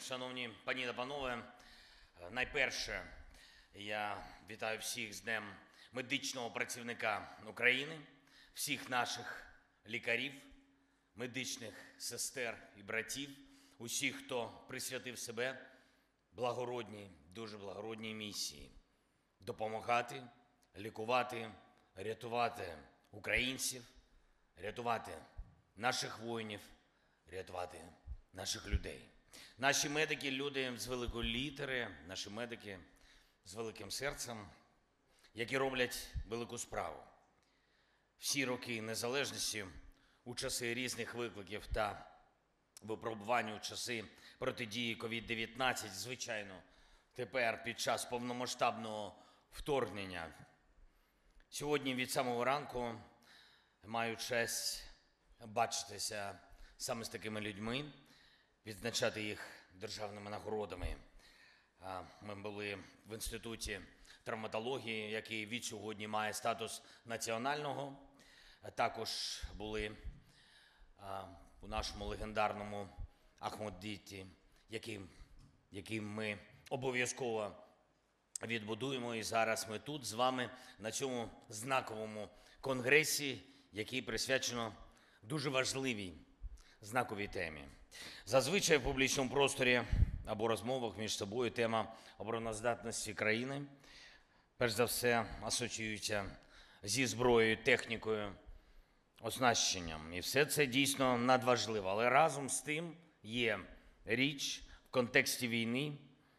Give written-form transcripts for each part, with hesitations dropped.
Шановні пані та панове, найперше я вітаю всіх з Днем медичного працівника України, всіх наших лікарів, медичних сестер і братів, усіх, хто присвятив себе благородній, дуже благородній місії – допомагати, лікувати, рятувати українців, рятувати наших воїнів, рятувати наших людей. Наші медики – люди з великої літери, наші медики з великим серцем, які роблять велику справу. Всі роки незалежності, у часи різних викликів та випробувань, у часи протидії COVID-19, звичайно, тепер під час повномасштабного вторгнення. Сьогодні від самого ранку маю честь бачитися саме з такими людьми, відзначати їх державними нагородами. Ми були в Інституті травматології, який від сьогодні має статус національного. Також були у нашому легендарному Ахмадиті, який ми обов'язково відбудуємо. І зараз ми тут з вами на цьому знаковому конгресі, який присвячено дуже важливій знаковій темі. Зазвичай в публічному просторі або розмовах між собою тема обороноздатності країни перш за все асоціюється зі зброєю, технікою, оснащенням. І все це дійсно надважливо. Але разом з тим є річ в контексті війни,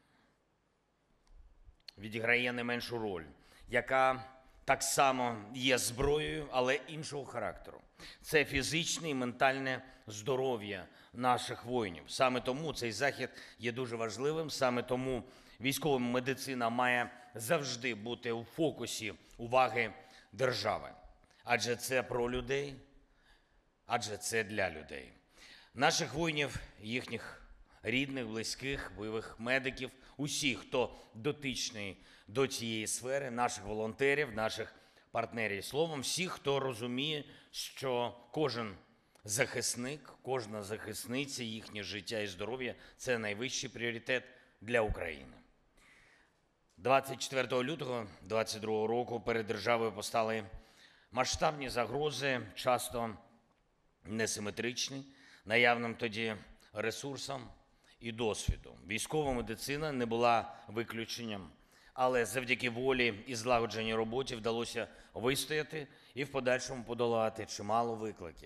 відіграє не меншу роль, яка так само є зброєю, але іншого характеру. Це фізичне і ментальне здоров'я наших воїнів. Саме тому цей захід є дуже важливим, саме тому військова медицина має завжди бути у фокусі уваги держави. Адже це про людей, адже це для людей. Наших воїнів, їхніх рідних, близьких, бойових медиків, усіх, хто дотичний до цієї сфери, наших волонтерів, наших партнерів. Словом, всіх, хто розуміє, що кожен захисник, кожна захисниця, їхнє життя і здоров'я – це найвищий пріоритет для України. 24 лютого 2022 року перед державою постали масштабні загрози, часто несиметричні, наявним тоді ресурсам і досвіду. Військова медицина не була виключенням, але завдяки волі і злагодженій роботі вдалося вистояти і в подальшому подолати чимало викликів.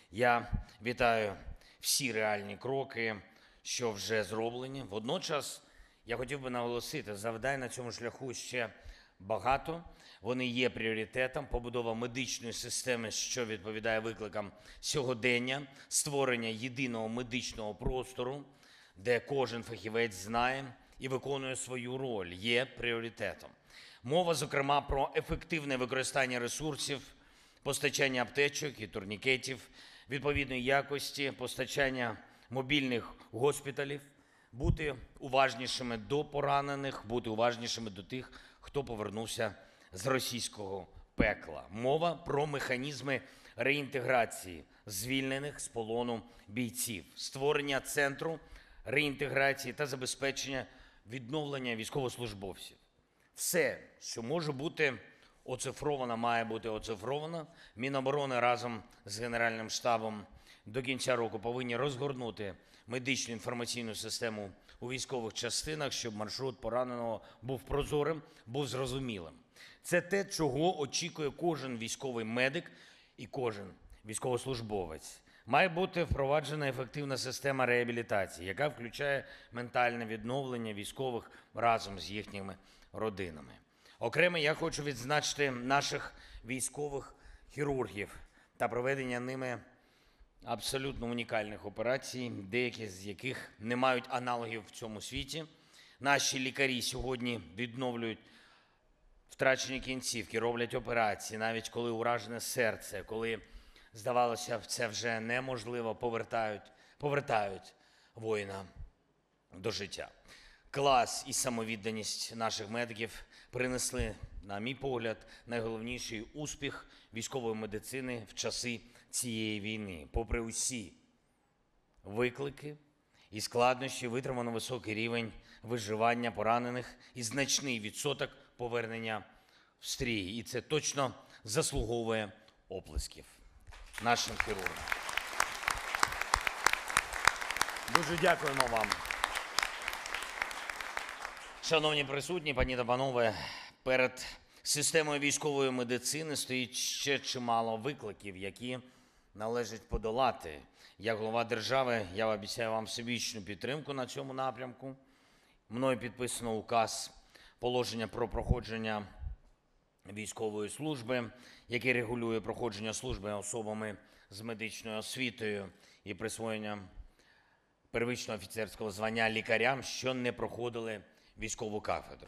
Я вітаю всі реальні кроки, що вже зроблені. Водночас я хотів би наголосити, завдань на цьому шляху ще багато. Вони є пріоритетом. Побудова медичної системи, що відповідає викликам сьогодення, створення єдиного медичного простору, де кожен фахівець знає і виконує свою роль, є пріоритетом. Мова, зокрема, про ефективне використання ресурсів, постачання аптечок і турнікетів, відповідної якості, постачання мобільних госпіталів, бути уважнішими до поранених, бути уважнішими до тих, хто повернувся з російського пекла. Мова про механізми реінтеграції звільнених з полону бійців, створення центру реінтеграції та забезпечення відновлення військовослужбовців. Все, що може бути оцифровано, має бути оцифровано. Міноборони разом з Генеральним штабом до кінця року повинні розгорнути медичну інформаційну систему у військових частинах, щоб маршрут пораненого був прозорим, був зрозумілим. Це те, чого очікує кожен військовий медик і кожен військовослужбовець. Має бути впроваджена ефективна система реабілітації, яка включає ментальне відновлення військових разом з їхніми родинами. Окремо я хочу відзначити наших військових хірургів та проведення ними абсолютно унікальних операцій, деякі з яких не мають аналогів в цьому світі. Наші лікарі сьогодні відновлюють втрачені кінцівки, роблять операції, навіть коли уражене серце, коли, здавалося б, це вже неможливо, повертають воїна до життя. Клас і самовідданість наших медиків принесли, на мій погляд, найголовніший успіх військової медицини в часи цієї війни. Попри усі виклики і складнощі, витримано високий рівень виживання поранених і значний відсоток повернення в стрій. І це точно заслуговує оплесків нашим хірургам. Дуже дякуємо вам. Шановні присутні, пані та панове, перед системою військової медицини стоїть ще чимало викликів, які належить подолати. Як голова держави, я обіцяю вам всебічну підтримку на цьому напрямку. Мною підписано указ положення про проходження військової служби, який регулює проходження служби особами з медичною освітою і присвоєння первичного офіцерського звання лікарям, що не проходили військову кафедру.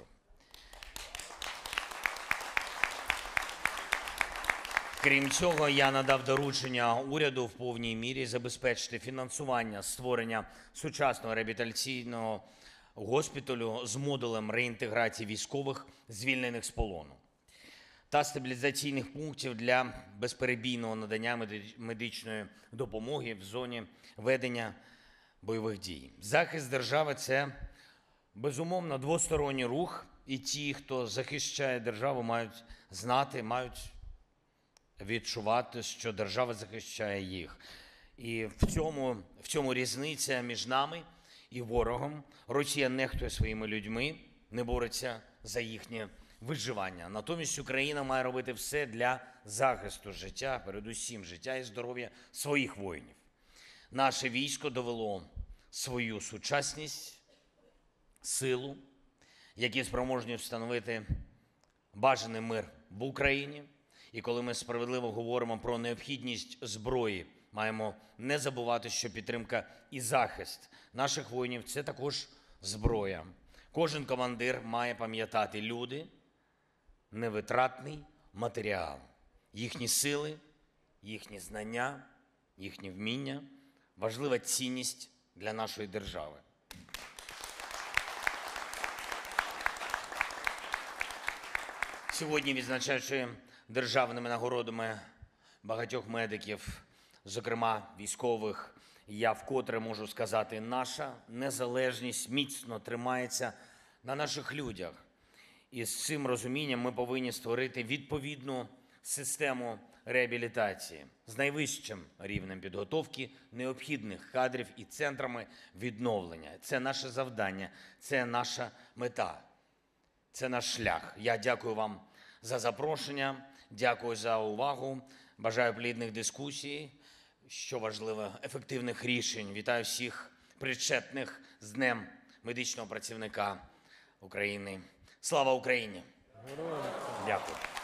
Крім цього, я надав доручення уряду в повній мірі забезпечити фінансування створення сучасного реабілітаційного госпіталю з модулем реінтеграції військових, звільнених з полону, та стабілізаційних пунктів для безперебійного надання медичної допомоги в зоні ведення бойових дій. Захист держави – це, безумовно, двосторонній рух, і ті, хто захищає державу, мають знати, мають відчувати, що держава захищає їх. І в цьому різниця між нами і ворогом. Росія нехтує своїми людьми, не бореться за їхнє виживання. Натомість Україна має робити все для захисту життя, передусім життя і здоров'я своїх воїнів. Наше військо довело свою сучасність, силу, які спроможні встановити бажаний мир в Україні. І коли ми справедливо говоримо про необхідність зброї, маємо не забувати, що підтримка і захист наших воїнів – це також зброя. Кожен командир має пам'ятати: люди – невитратний матеріал. Їхні сили, їхні знання, їхні вміння – важлива цінність для нашої держави. Сьогодні, відзначаючи державними нагородами багатьох медиків, зокрема військових, я вкотре можу сказати: наша незалежність міцно тримається на наших людях. І з цим розумінням ми повинні створити відповідну систему реабілітації з найвищим рівнем підготовки необхідних кадрів і центрами відновлення. Це наше завдання, це наша мета, це наш шлях. Я дякую вам за запрошення, дякую за увагу, бажаю плідних дискусій, що важливо, ефективних рішень. Вітаю всіх причетних з Днем медичного працівника України. Слава Україні! Дякую.